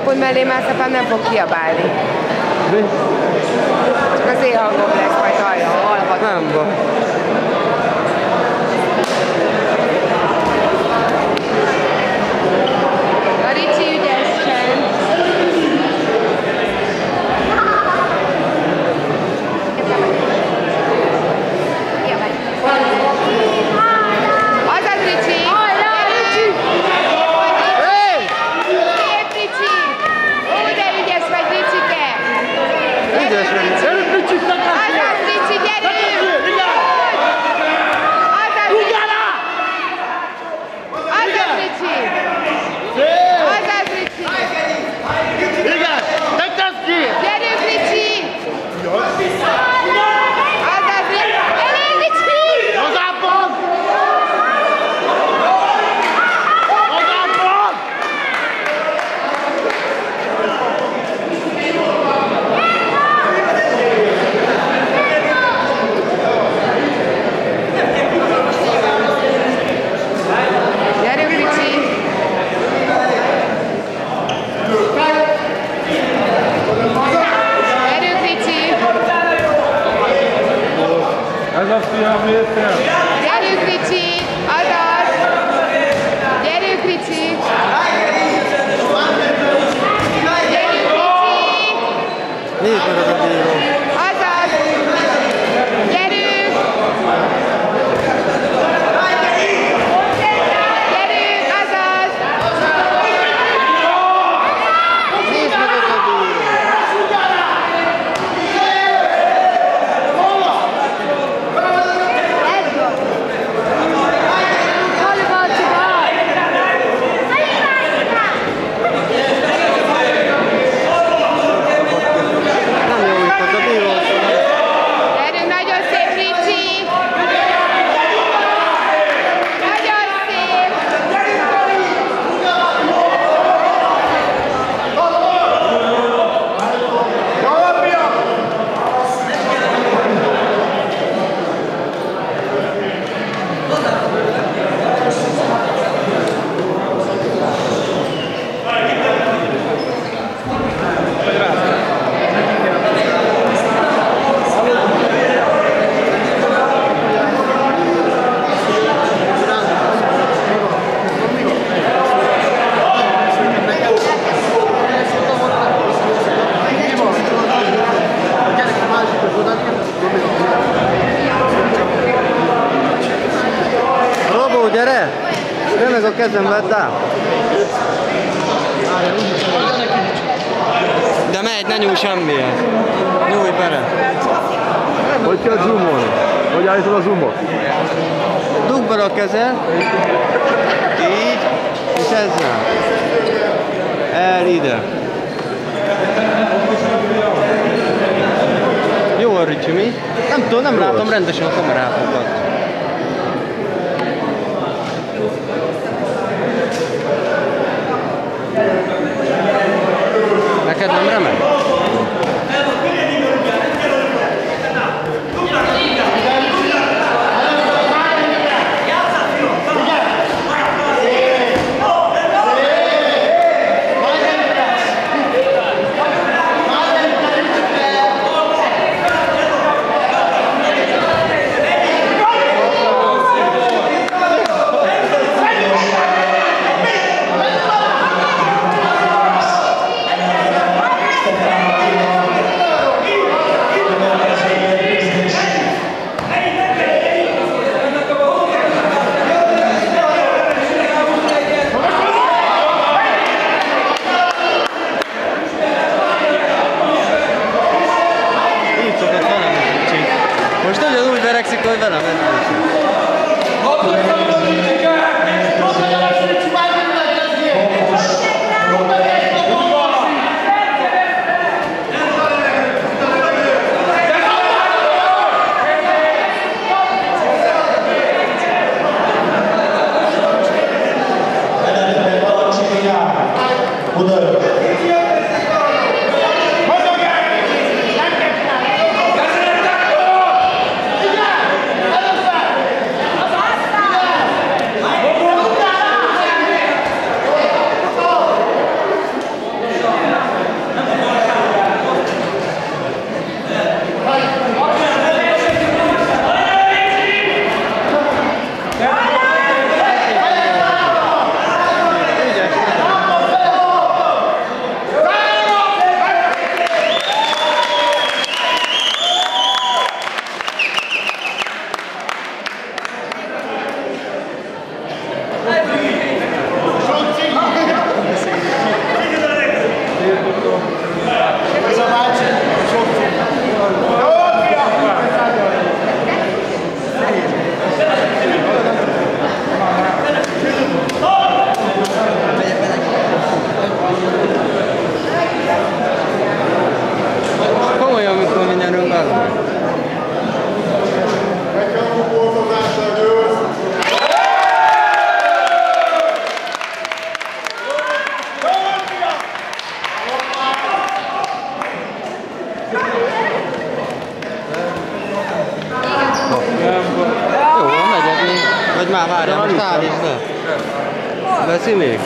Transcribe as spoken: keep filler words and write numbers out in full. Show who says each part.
Speaker 1: pont mellé mász, apám nem fog kiabálni.
Speaker 2: Mi?
Speaker 1: Csak az én hangom lesz, majd hallja, hallhat.
Speaker 2: Nem baj.
Speaker 1: A Ricsi ügyesen. Azaz, Ricsi! Szép, Ricsi! Ó, de ügyes vagy, Ricsike!
Speaker 2: Ügyes vagy, Ricsi!
Speaker 1: Azaz, Ricsi, gyerünk! Azaz, Ricsi! Azaz, Ricsi!
Speaker 3: Igen! Te kezd ki!
Speaker 1: Gyerünk, Ricsi! Azaz, Ricsi! Elég, Ricsi!
Speaker 3: Magábban! Magábban!
Speaker 1: Gyerünk, Ricsi! Gyerünk, Ricsi!
Speaker 2: Ez a fiam, értem?
Speaker 1: Gyerünk, Ricsi! Azaz! Gyerünk, Ricsi! Gyerünk, Ricsi!
Speaker 2: Nézd meg az a bíró.
Speaker 1: Azaz! Gyerünk! Gyerünk, azaz!
Speaker 2: Nézd meg az a bíró. Nem jó itt az a bíró.
Speaker 1: Gyerünk, nagyon szép, Ricsi! Nagyon szép!
Speaker 2: Robó, gyere! Gyere meg a kezem, vedd át! De megy, ne nyúj semmihez! Nyújj bele!
Speaker 3: Hogy kell zoomolni? Hogy állítod a zoomot?
Speaker 2: Dugd bele a kezed! Így! És ezzel! El ide! Jó a Ricsi, mi? Nem tudom, nem látom rendesen a kamerátokat. Neked nem remek? Most nagyon úgy verekszik, hogy velem edzőség. már, várjál, most állítsd le. Veszi még?